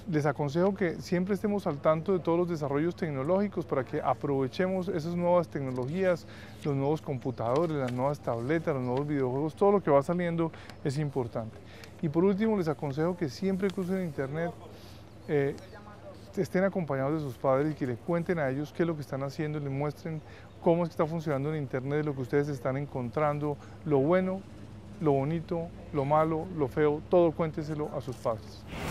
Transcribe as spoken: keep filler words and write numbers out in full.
les aconsejo que siempre estemos al tanto de todos los desarrollos tecnológicos para que aprovechemos esas nuevas tecnologías, los nuevos computadores, las nuevas tabletas, los nuevos videojuegos, todo lo que va saliendo es importante. Y por último, les aconsejo que siempre que usen internet eh, estén acompañados de sus padres y que les cuenten a ellos qué es lo que están haciendo, les muestren cómo es que está funcionando en internet, lo que ustedes están encontrando, lo bueno, lo bonito, lo malo, lo feo, todo cuénteselo a sus padres.